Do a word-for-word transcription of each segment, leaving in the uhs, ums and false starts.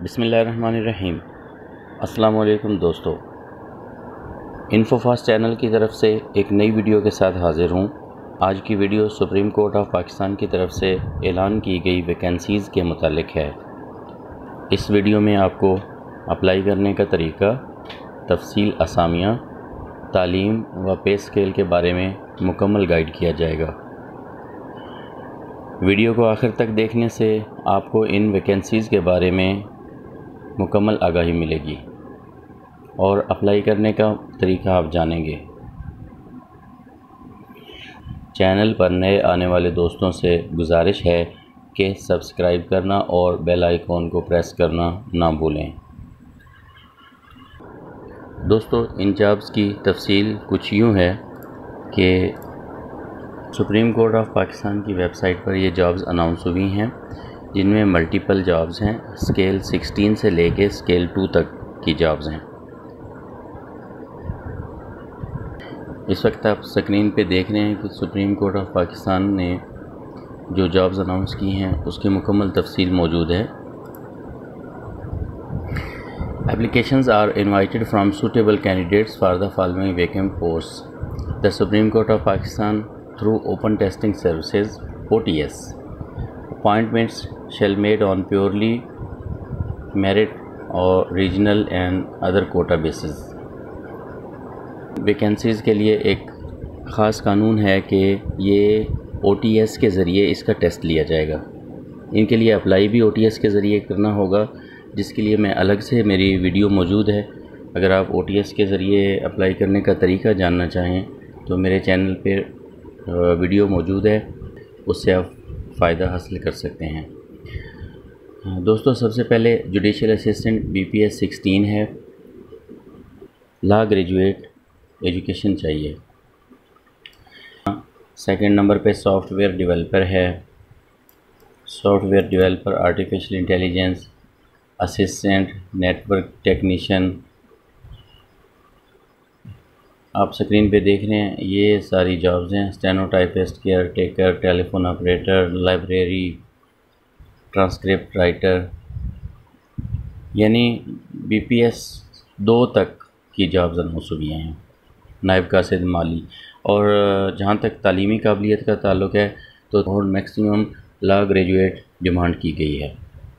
बिस्मिल्लाहिर्रहमानिर्रहीम। अस्सलाम वालेकुम दोस्तों, इन्फोफास्ट चैनल की तरफ से एक नई वीडियो के साथ हाज़िर हूँ। आज की video Supreme Court of Pakistan की तरफ से ऐलान की गई वैकेंसीज़ के मुतालिक है। इस वीडियो में आपको अप्लाई करने का तरीका, तफसील, असामियाँ, तालीम व पे स्केल के बारे में मुकम्मल गाइड किया जाएगा। वीडियो को आखिर तक देखने से आपको इन वैकेंसीज़ के बारे में मुकम्मल आगाही मिलेगी और अप्लाई करने का तरीका आप जानेंगे। चैनल पर नए आने वाले दोस्तों से गुजारिश है कि सब्सक्राइब करना और बेल आइकॉन को प्रेस करना ना भूलें। दोस्तों, इन जॉब्स की तफसील कुछ यूँ है कि सुप्रीम कोर्ट ऑफ पाकिस्तान की वेबसाइट पर ये जॉब्स अनाउंस हुई हैं, जिनमें मल्टीपल जॉब्स हैं। स्केल सिक्सटीन से लेके स्केल टू तक की जॉब्स हैं। इस वक्त आप स्क्रीन पे देख रहे हैं कि सुप्रीम कोर्ट ऑफ पाकिस्तान ने जो जॉब्स अनाउंस की हैं उसकी मुकम्मल तफसील मौजूद है। Applications are invited from suitable candidates for the following vacant posts. The Supreme Court of Pakistan through open testing services O T S. Appointments shall made on purely merit or regional and other quota basis. Vacancies के लिए एक ख़ास कानून है कि ये O T S के ज़रिए इसका टेस्ट लिया जाएगा। इनके लिए अप्लाई भी O T S के ज़रिए करना होगा, जिसके लिए मैं अलग से मेरी वीडियो मौजूद है। अगर आप O T S के ज़रिए अप्लाई करने का तरीका जानना चाहें तो मेरे चैनल पे वीडियो मौजूद है, उससे आप फ़ायदा हासिल कर सकते हैं। दोस्तों, सबसे पहले judicial assistant B P S sixteen है। लॉ ग्रेजुएट एजुकेशन चाहिए। सेकंड नंबर पे सॉफ्टवेयर डेवलपर है। Software developer, artificial intelligence assistant, network technician. आप स्क्रीन पे देख रहे हैं ये सारी जॉब्स हैं। Stenotypist, caretaker, telephone operator, library, transcript writer, यानी बी पी एस दो तक की जॉब्स अनाउंस हुई हैं। नायब कासिद माली। और जहाँ तक तालीमी काबिलियत का ताल्लुक़ है तो और मैक्सिमम लॉ ग्रेजुएट डिमांड की गई है।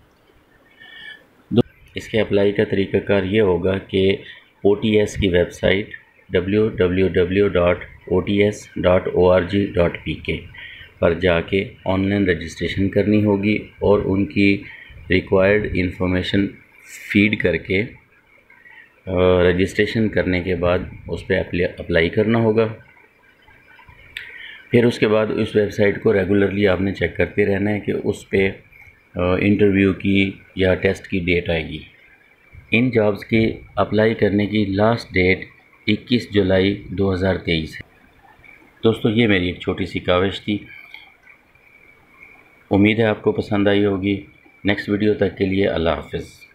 इसके अप्लाई का तरीक़ाकार ये होगा कि O T S की website W W W dot O T S dot O R G dot P K पर जाके ऑनलाइन रजिस्ट्रेशन करनी होगी और उनकी रिक्वायर्ड इंफॉर्मेशन फीड करके रजिस्ट्रेशन करने के बाद उस पर अप्लाई करना होगा। फिर उसके बाद उस वेबसाइट को रेगुलरली आपने चेक करते रहना है कि उस पर इंटरव्यू की या टेस्ट की डेट आएगी। इन जॉब्स की अप्लाई करने की लास्ट डेट इक्कीस जुलाई दो हज़ार तेईस है। दोस्तों, ये मेरी एक छोटी सी काविश थी। उम्मीद है आपको पसंद आई होगी। नेक्स्ट वीडियो तक के लिए अल्लाह हाफ़िज़।